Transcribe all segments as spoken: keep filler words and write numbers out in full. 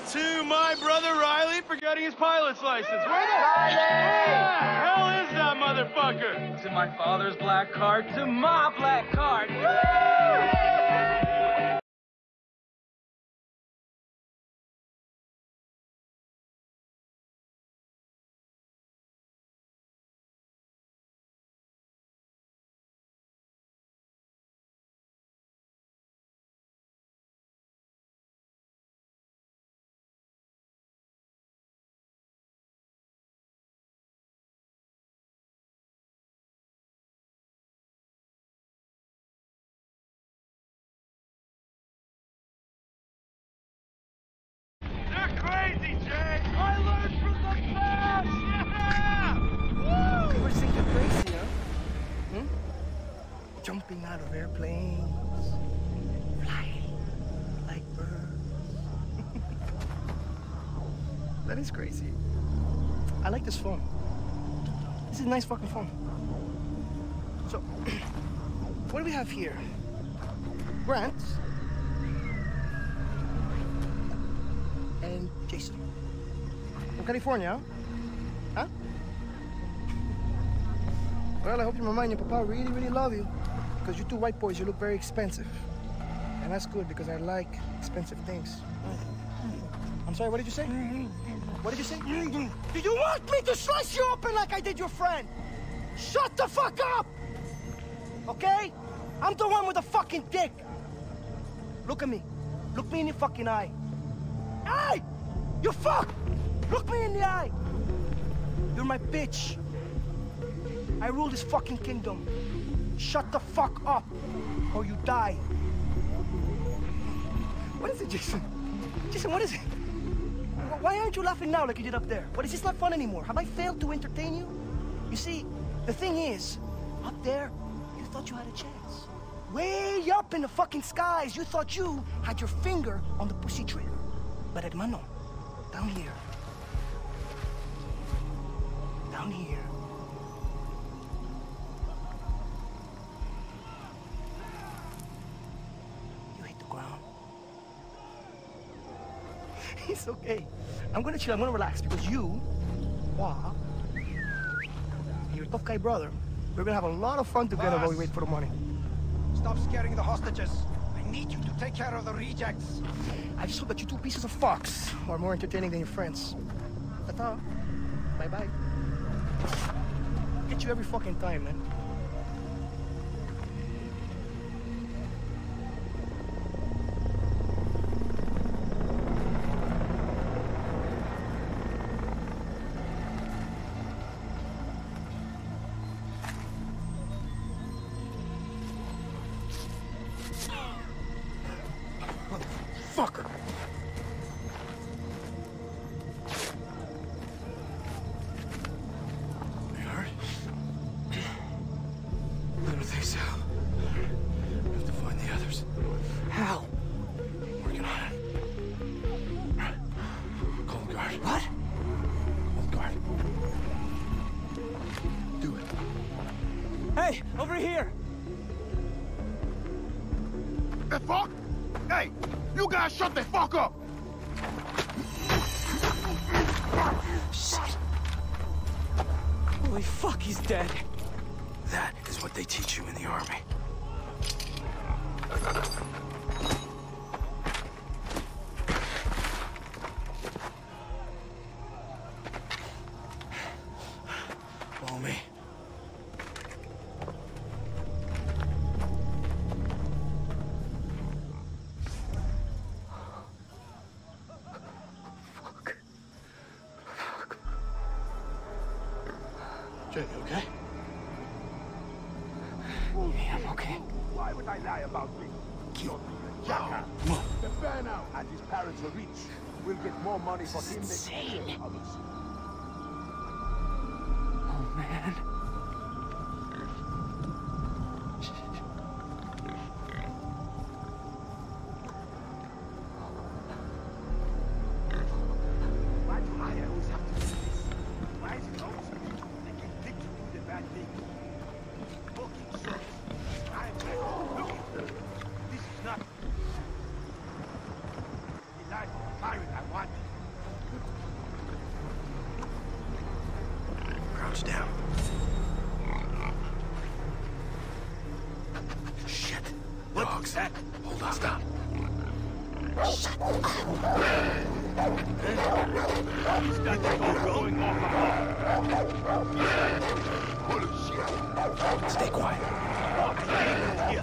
to my brother Riley for getting his pilot's license. Where the, Where the hell is that motherfucker? To my father's black card, to my black card. Crazy, Jay! I learned from the best! Yeah! Woo! You ever think you're crazy, huh? Hmm? Jumping out of airplanes, flying like birds. That is crazy. I like this phone. This is a nice fucking phone. So, what do we have here? Grant. And Jason. From California, huh? Huh? Well, I hope your mama and your papa really, really love you. Because you two white boys, you look very expensive. And that's good because I like expensive things. I'm sorry, what did you say? What did you say? Do you want me to slice you open like I did your friend? Shut the fuck up! Okay? I'm the one with the fucking dick. Look at me. Look me in the fucking eye. Hey! You fuck! Look me in the eye! You're my bitch. I rule this fucking kingdom. Shut the fuck up, or you die. What is it, Jason? Jason, what is it? Why aren't you laughing now like you did up there? What, is this not fun anymore? Have I failed to entertain you? You see, the thing is, up there, you thought you had a chance. Way up in the fucking skies, you thought you had your finger on the pussy trigger. But hermano, down here, down here, you hit the ground. It's okay. I'm gonna chill, I'm gonna relax because you, Hua, and your tough guy brother, we're gonna have a lot of fun together while we wait for the money. Stop scaring the hostages. I need you to take care of the rejects. I just hope that you two pieces of fox are more entertaining than your friends. Ta-ta. Bye-bye. Get you every fucking time, man. Motherfucker! You hurt? I don't think so. We have to find the others. How? Working on it. Call the guard. What? Call the guard. Do it. Hey, over here! The fuck? Hey, you guys shut the fuck up! Shit. Holy fuck, he's dead. That is what they teach you in the army. Follow me. Jay, you okay? Yeah, I'm okay. Why would I lie about me? You're a jackass. The burnout and his parents are rich. We'll get more money for him insane. than others. Oh, man. Why do I always have to do this? Why is it always me that get picked to do the bad thing? Booking sucks. I'm looking. This is not the life of a pirate I want. crouch down. Shit. Dogs. that? Hold on. Stop. He's got the dog going off above. Holy shit. Stay quiet. Here.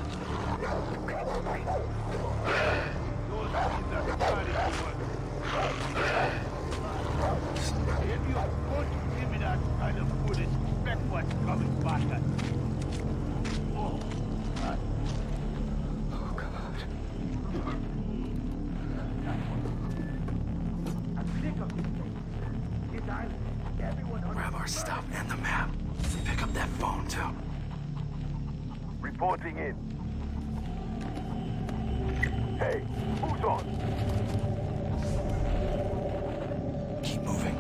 If you're going to give me that kind of footage, expect what's coming back at you. Oh, God. Oh, God. I'm sick of this thing. This island, everyone Grab our stuff and the map. Pick up that phone, too. reporting in. Hey, who's on? Keep moving.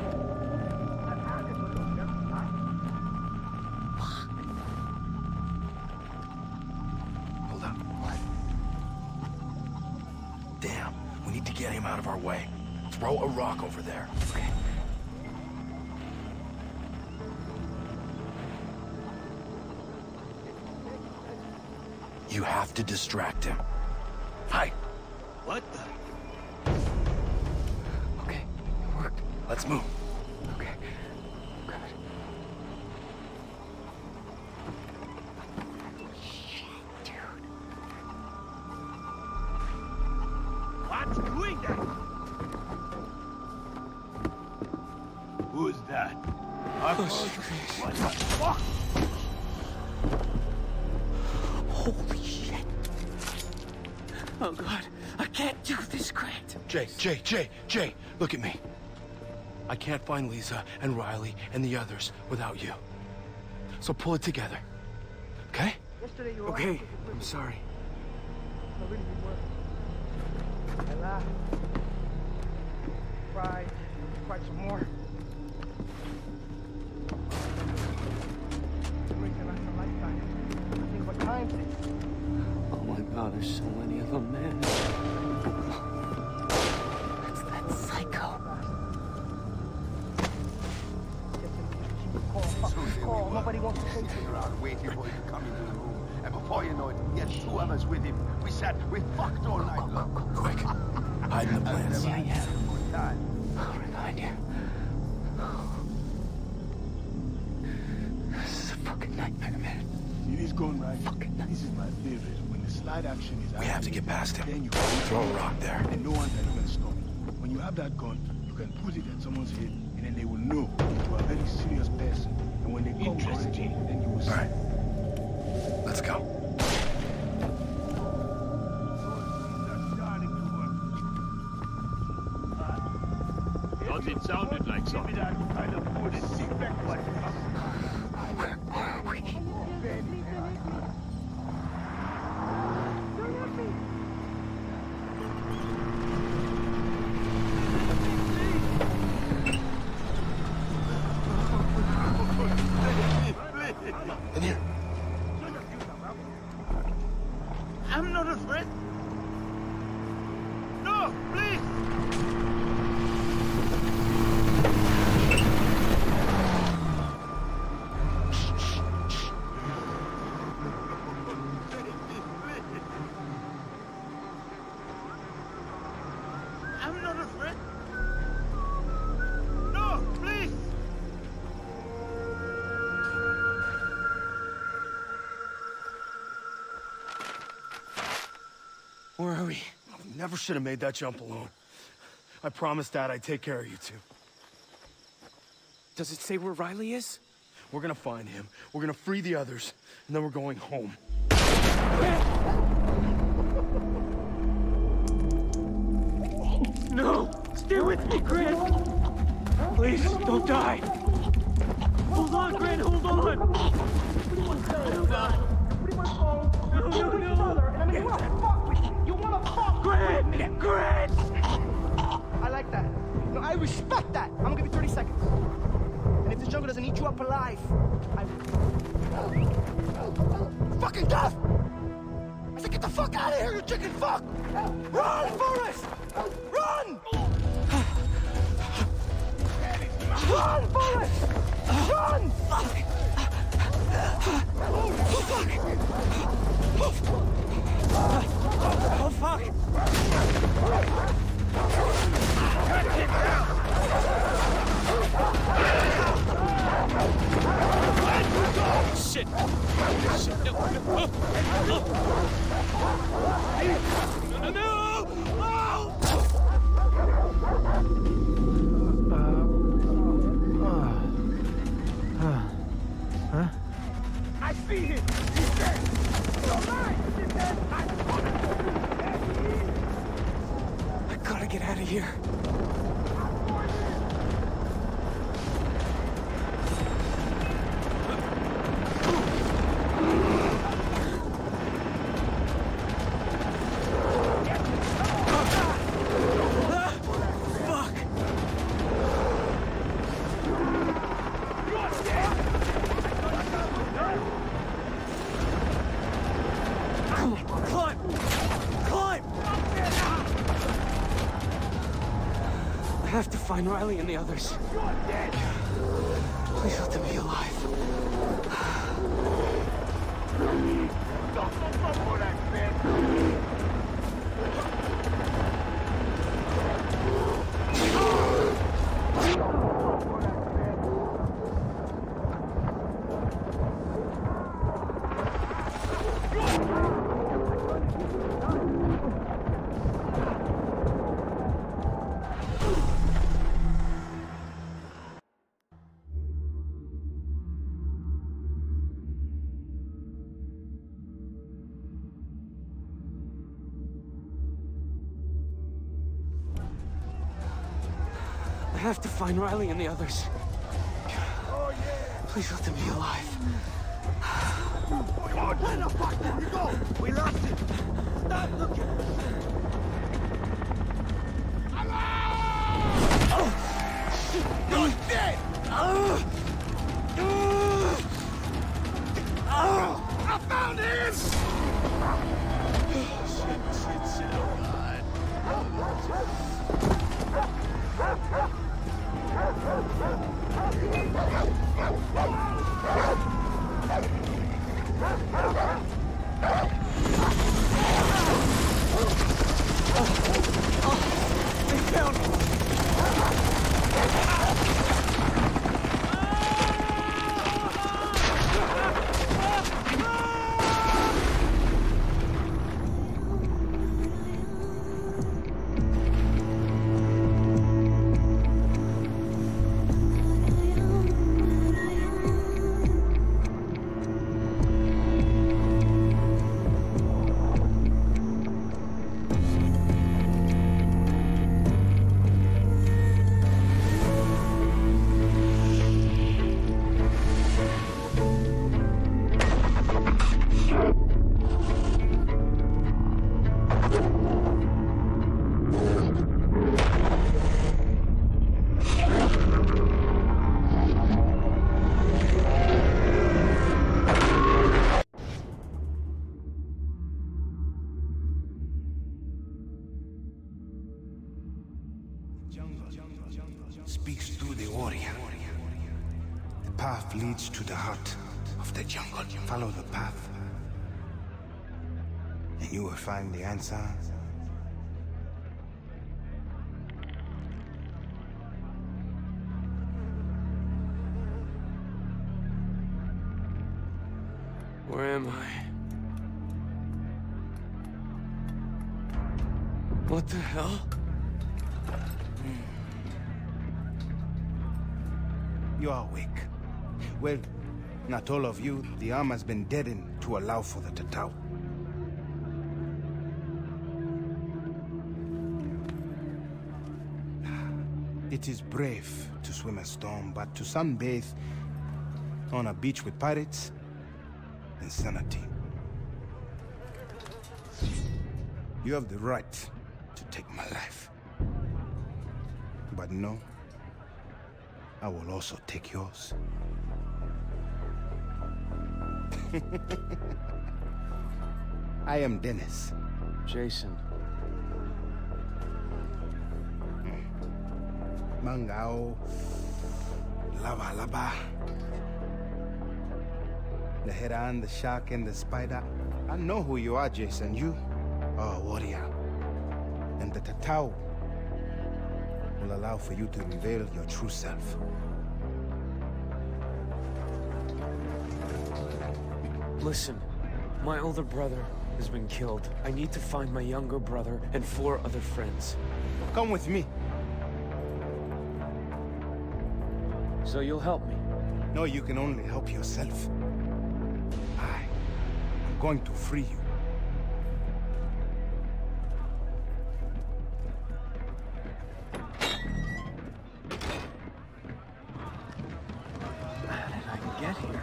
Hold up. What? Damn, we need to get him out of our way. Throw a rock over there. Okay. You have to distract him. Hi. What the? Okay, it worked. Let's move. Okay. Good. Shit, dude. What's doing that? Who's that? Oh, shit. What the fuck? Holy shit. Oh, God. I can't do this, Grant. Jay, Jay, Jay, Jay, look at me. I can't find Lisa and Riley and the others without you. So pull it together. Okay? Yesterday you were Okay, I'm sorry. No, really, you were. I laughed. Cried. Cried some more. Memories that last a lifetime. I think what time it is. Oh my God, there's so many of them, man. That's that psycho. Call, fucking call. Nobody wants to say to you. Around waiting for you to come into the room. And before you know it, he had two of us with him. We sat, we fucked all night long. Quick. Hide in the plants. Yeah, yeah. Good time. I'll remind you. This is a fucking nightmare, man. It is going right. Fucking This is my favorite. When the slide action is We have to get past then him. you Throw a rock there. and no one can even stop you. When you have that gun, you can put it at someone's head, and then they will know you are a very serious person. And when they come correct you, then you will see. All right. Let's go. Thought it sounded like something. Give me that kind of footage. Expect what's coming. Where are we? In here. I'm not afraid. No, please. I'm not afraid. No, please. Where are we? Never should have made that jump alone. I promised Dad I'd take care of you two. Does it say where Riley is? We're gonna find him. We're gonna free the others, and then we're going home. No! Stay with me, Grant! Please, don't die! Hold on, Grant, hold on! Hold on! No, no, no! And I mean, you wanna fuck with me. You wanna fuck Grant! with me. Grant! I like that. No, I respect that. I'm gonna give you thirty seconds. And if this jungle doesn't eat you up alive, I will. Fucking death! I said, get the fuck out of here, you chicken fuck! Run, Forrest! Run! Run, Forrest! Run! Run! Fuck! Oh, fuck! Oh, fuck! Shit! Shit, no, no, no! No, no, no! Oh! Huh? I see him! He's dead! He's alive! He's dead! I I gotta get out of here. I have to find Riley and the others. Please let them be alive. I have to find Riley and the others. Please let them be alive. Where the fuck did he go? We lost him! Stop looking! You're dead! I found him! Shit, shit, shit, oh God. They found him! Speaks through the warrior. The path leads to the heart of the jungle. Follow the path, and you will find the answer. Where am I? What the hell? You are awake. Well, not all of you. The arm has been deadened to allow for the Tatau. It is brave to swim a storm, but to sunbathe on a beach with pirates, insanity. You have the right to take my life. But no, I will also take yours. I am Dennis. Jason. Mangao, Lava Lava, The Heran, the Shark, and the Spider. I know who you are, Jason. You are a warrior. And the Tatau will allow for you to reveal your true self. Listen, my older brother has been killed. I need to find my younger brother and four other friends. Come with me. So you'll help me? No, you can only help yourself. I am going to free you. How did I get here?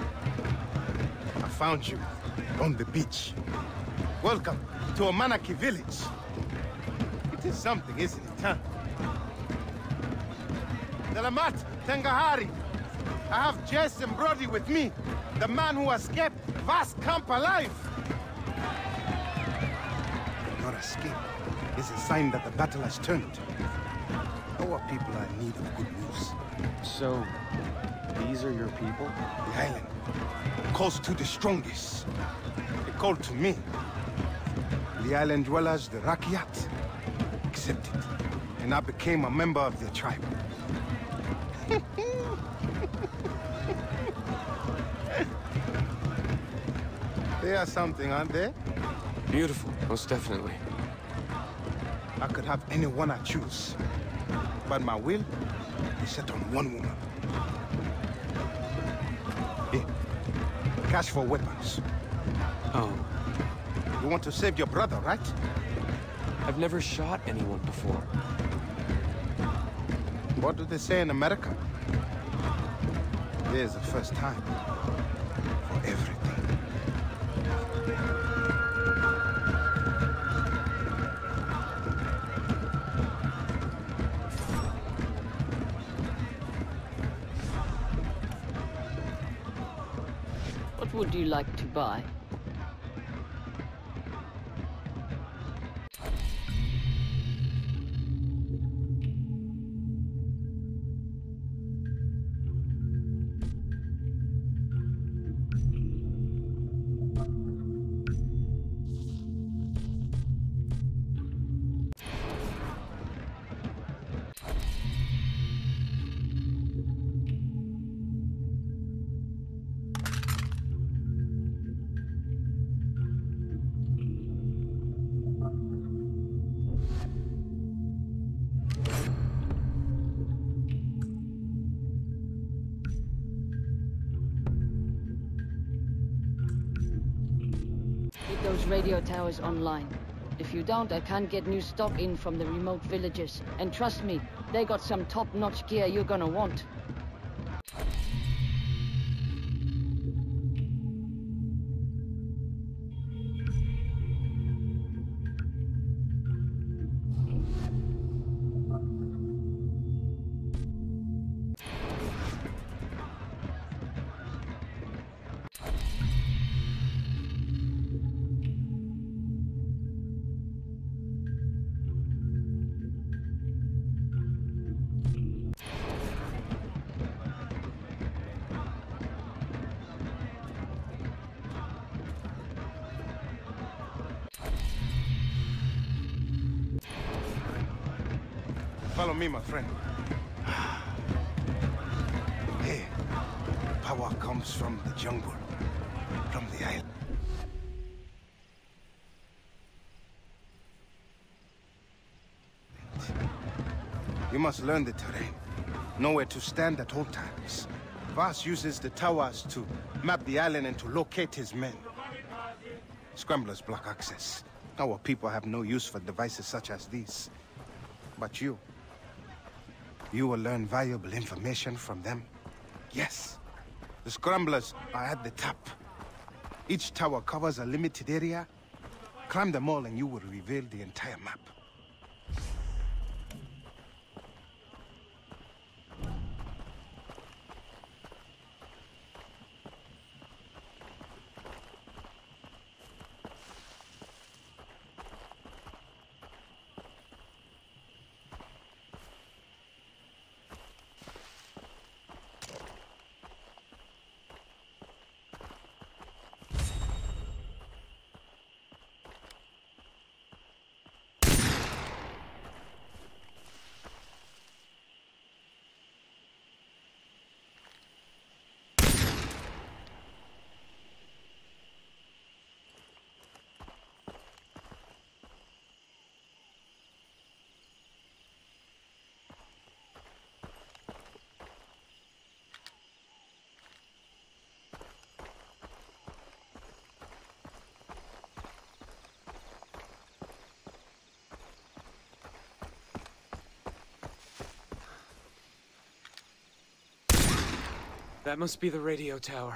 I found you on the beach. Welcome to Amanaki village. It is something, isn't it, huh? Delamat Tengahari. I have Jason Brody with me, the man who escaped Vast Camp alive. Your escape is a sign that the battle has turned. Our people are in need of good news. So, these are your people? The island calls to the strongest. They called to me. The island dwellers, the Rakyat, accepted. And I became a member of their tribe. They are something, aren't they? Beautiful, most definitely. I could have anyone I choose. But my will is set on one woman. Here. Cash for weapons. Oh. You want to save your brother, right? I've never shot anyone before. What do they say in America? There's the first time for everything. What would you like to buy? Those radio towers online. If you don't, I can't get new stock in from the remote villages. And trust me, they got some top-notch gear you're gonna want. Follow me, my friend. Here, power comes from the jungle, from the island. You must learn the terrain, know where to stand at all times. Vaas uses the towers to map the island and to locate his men. Scramblers block access. Our people have no use for devices such as these. But you, you will learn valuable information from them. Yes, the Scramblers are at the top. Each tower covers a limited area. Climb them all and you will reveal the entire map. That must be the radio tower.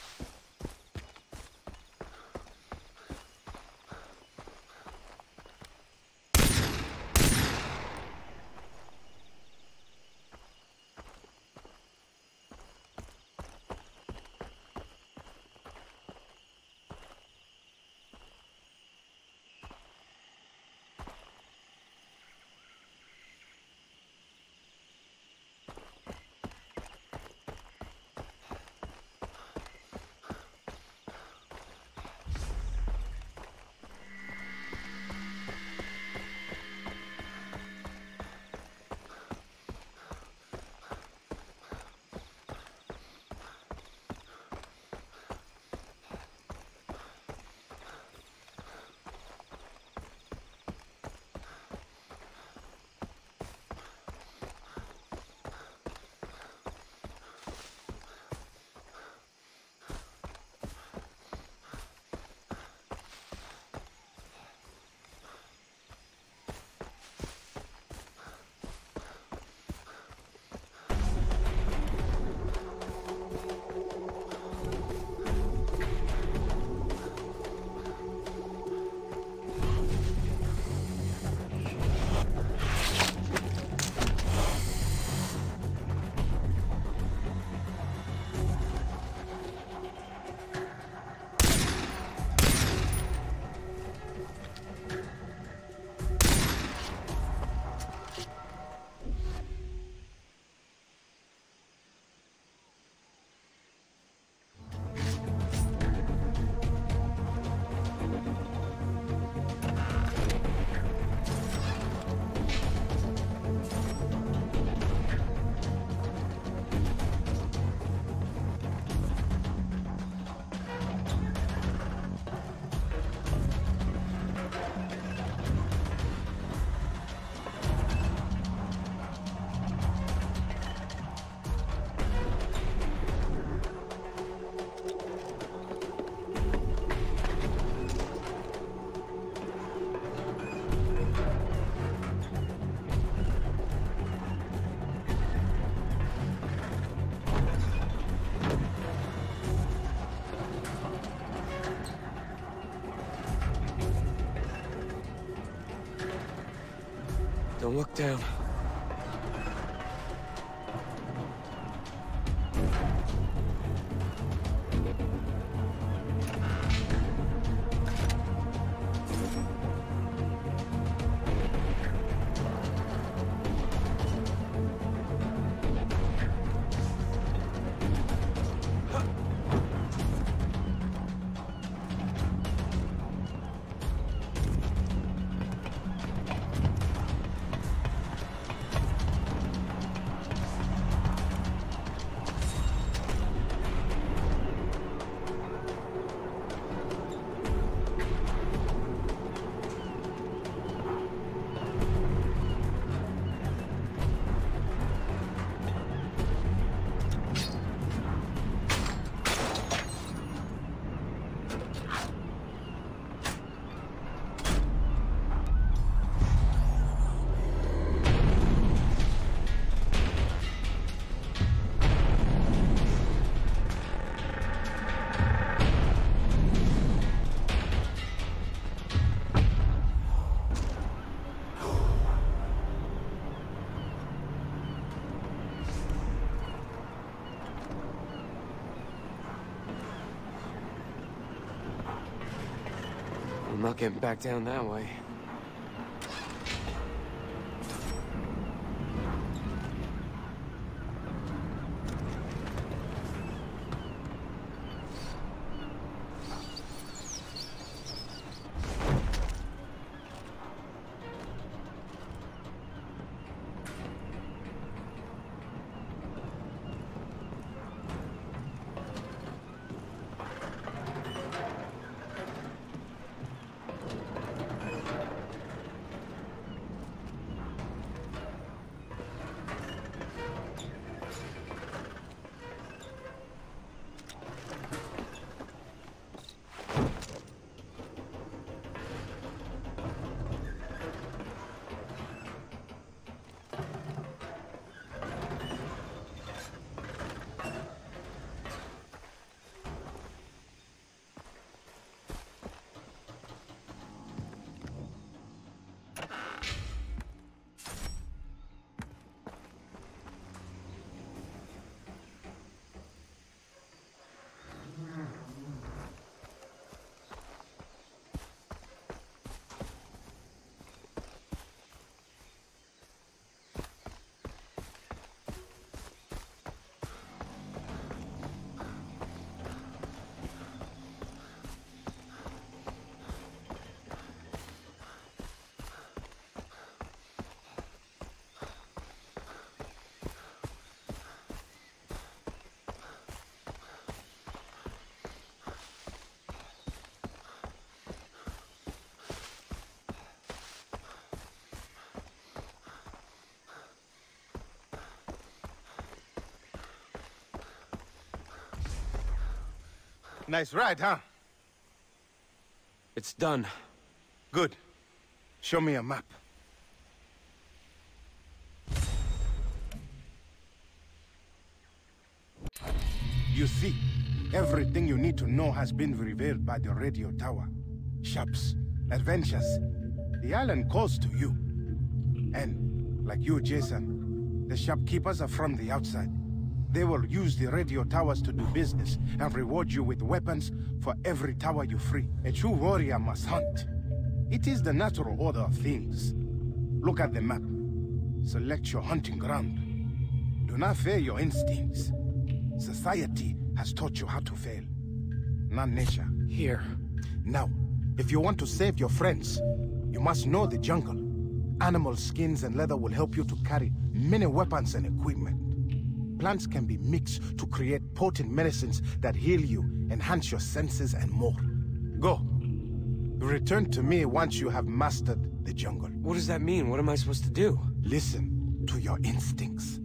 Don't look down. I'm not getting back down that way. Nice ride, huh? It's done. Good. Show me a map. You see, everything you need to know has been revealed by the radio tower. Shops, adventures. The island calls to you. And, like you, Jason, the shopkeepers are from the outside. They will use the radio towers to do business and reward you with weapons for every tower you free. A true warrior must hunt. It is the natural order of things. Look at the map. Select your hunting ground. Do not fear your instincts. Society has taught you how to fail, not nature. Here. Now, if you want to save your friends, you must know the jungle. Animal skins and leather will help you to carry many weapons and equipment. Plants can be mixed to create potent medicines that heal you, enhance your senses, and more. Go. Return to me once you have mastered the jungle. What does that mean? What am I supposed to do? Listen to your instincts.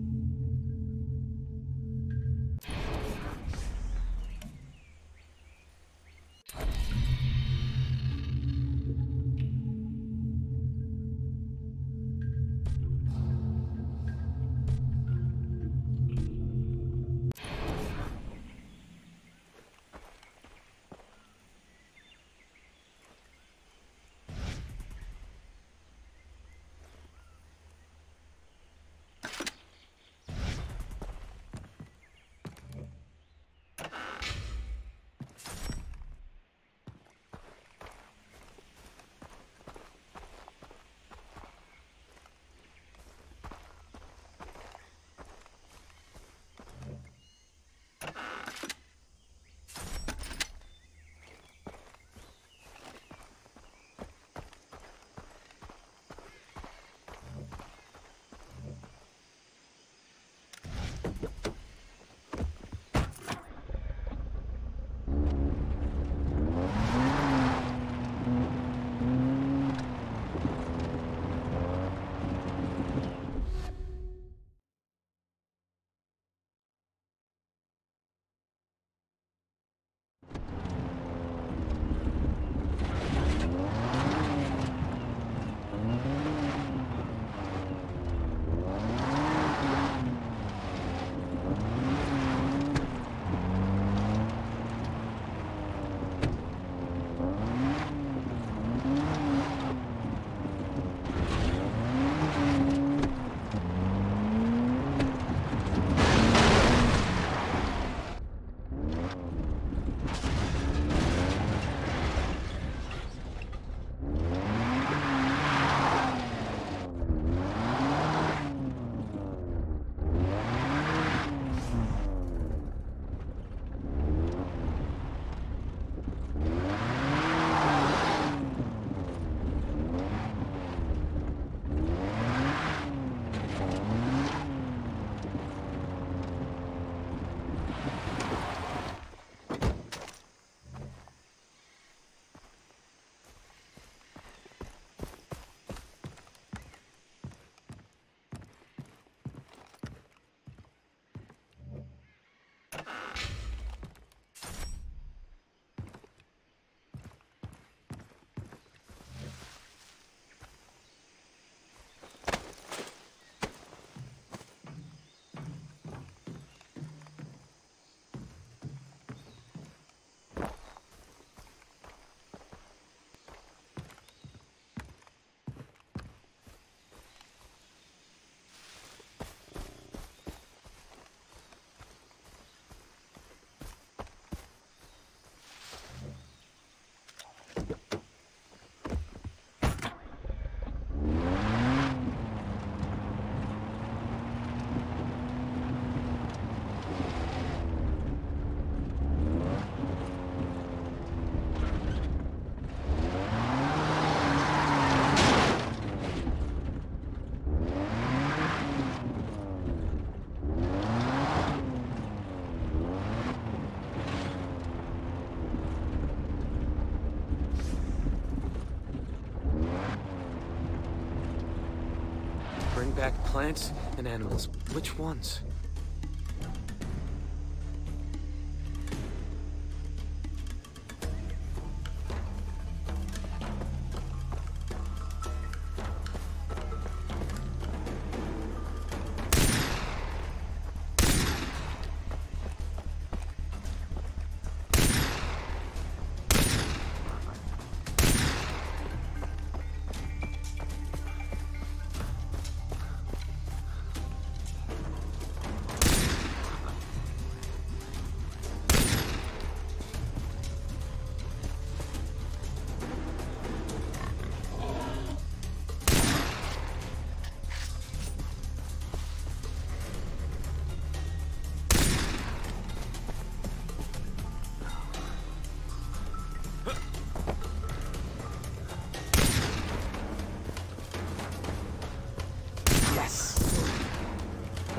Bring back plants and animals. Which ones?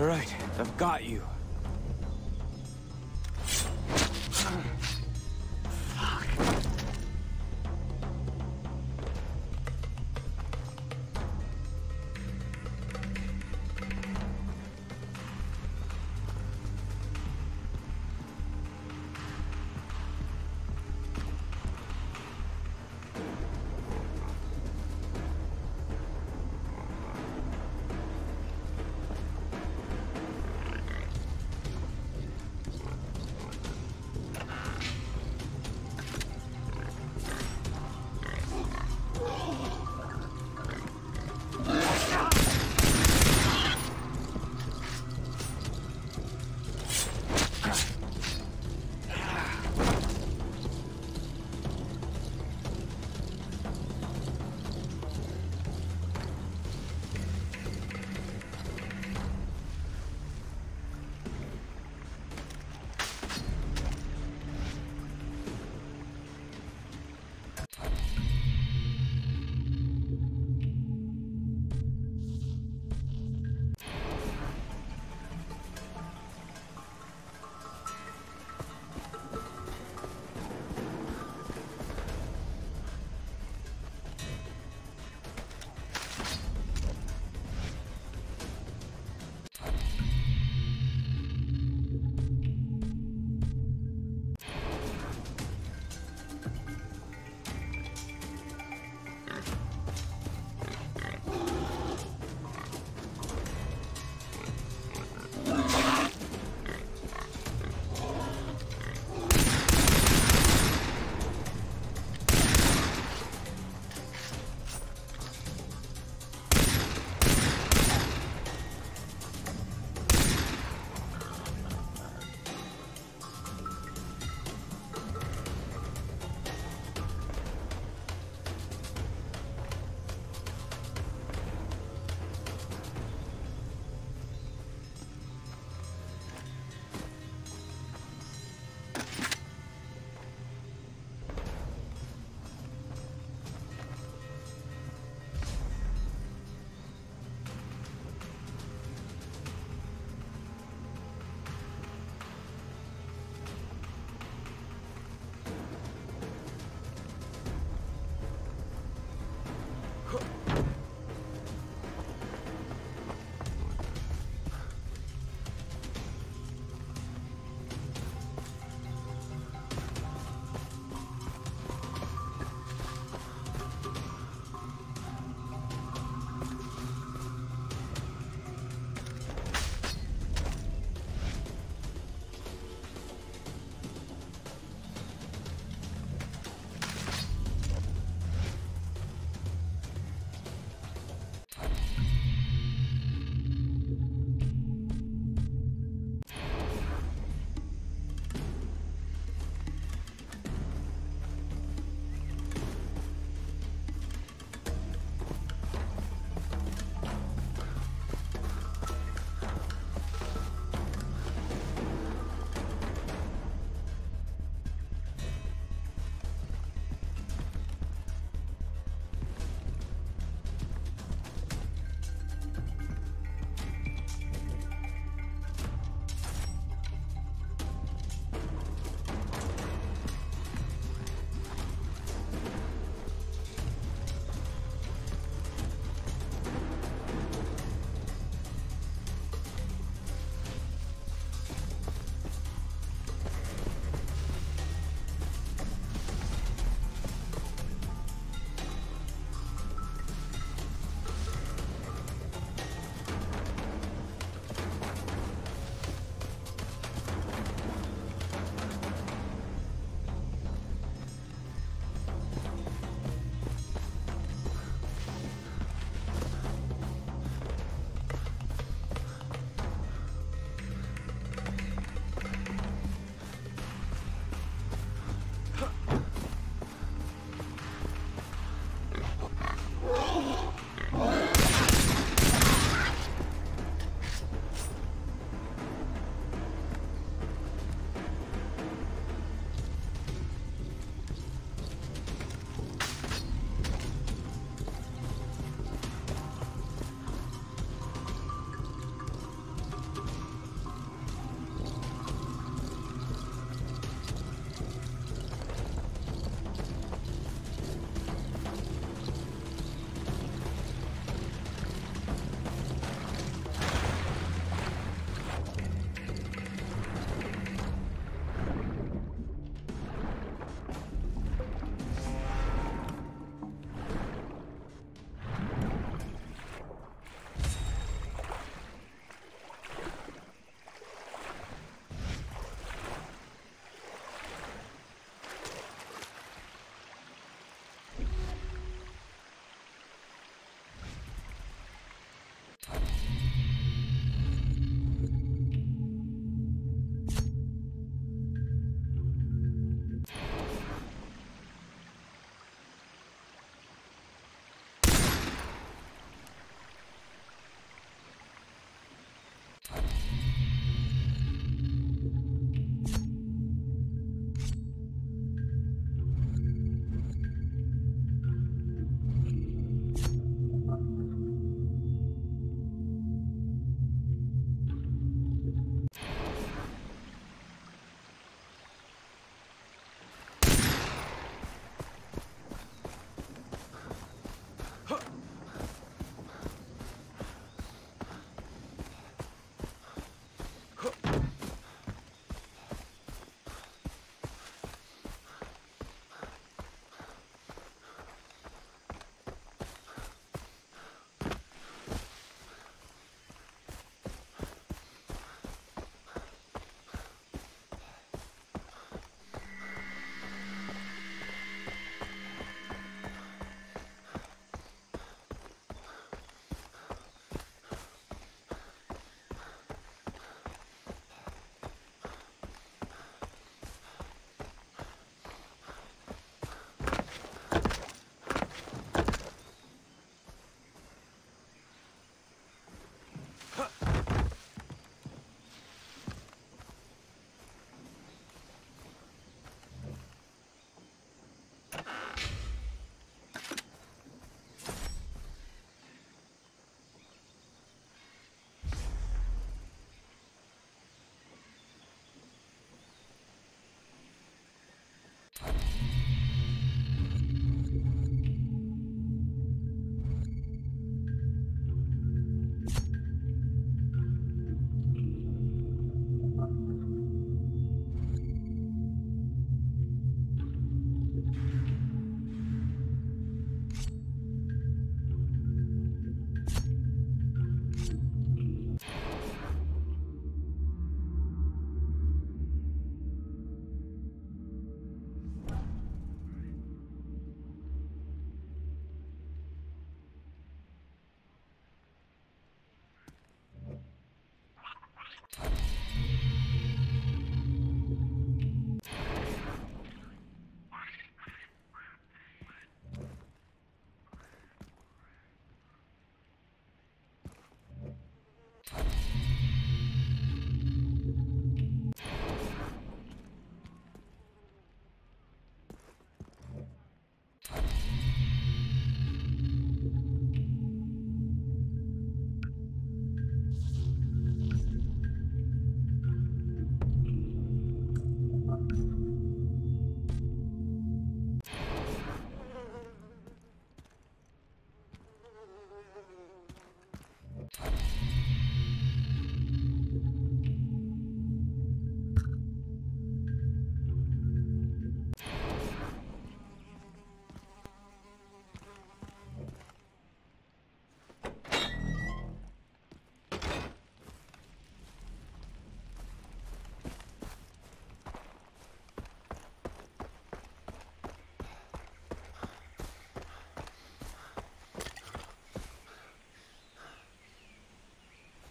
All right, I've got you.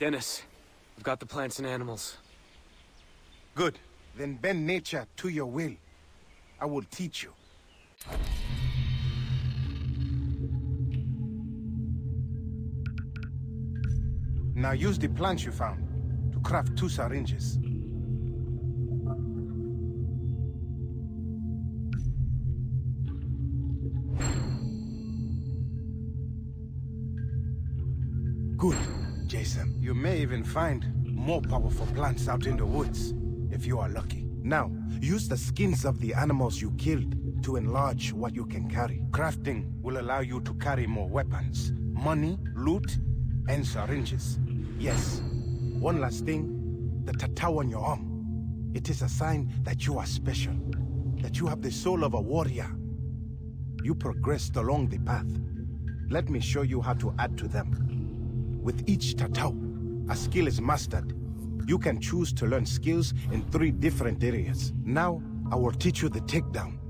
Dennis, I've got the plants and animals. Good. Then bend nature to your will. I will teach you. Now use the plants you found to craft two syringes. Good, Jason. You may even find more powerful plants out in the woods, if you are lucky. Now, use the skins of the animals you killed to enlarge what you can carry. Crafting will allow you to carry more weapons, money, loot, and syringes. Yes, one last thing, the tattoo on your arm. It is a sign that you are special, that you have the soul of a warrior. You progressed along the path. Let me show you how to add to them. With each tattoo, a skill is mastered. You can choose to learn skills in three different areas. Now, I will teach you the takedown.